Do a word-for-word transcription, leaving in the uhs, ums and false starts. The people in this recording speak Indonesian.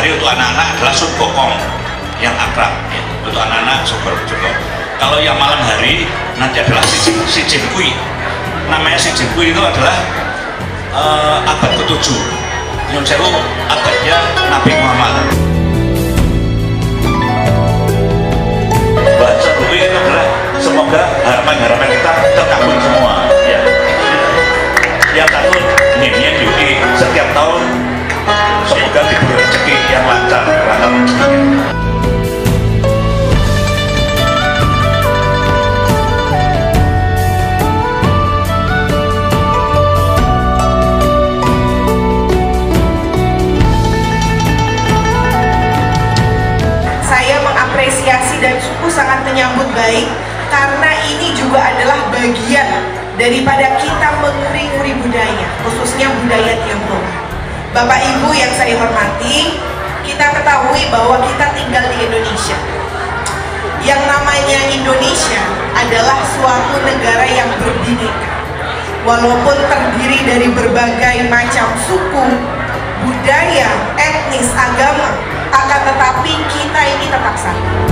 hari untuk anak-anak adalah sup gokong yang akrab ya. Untuk anak-anak sup gokong. Kalau yang malam hari nanti adalah si jengkui. Namanya si jengkui itu adalah uh, abad ketujuh. Nyun sewu abadnya Nabi Muhammad. Bahasa Bugis itu adalah semoga harapan-harapan kita terkabul semua ya. Yang satu mimnya juga setiap tahun semoga diberi rezeki yang lancar lancar rezekinya. Saya mengapresiasi dan suku sangat menyambut baik karena ini juga adalah bagian daripada kita menguri-nguri budaya, khususnya budaya Tionghoa. Bapak Ibu yang saya hormati, kita ketahui bahwa kita tinggal di Indonesia. Yang namanya Indonesia adalah suatu negara yang berbineka. Walaupun terdiri dari berbagai macam suku, budaya, etnis, agama, akan tetapi kita ini tetap satu.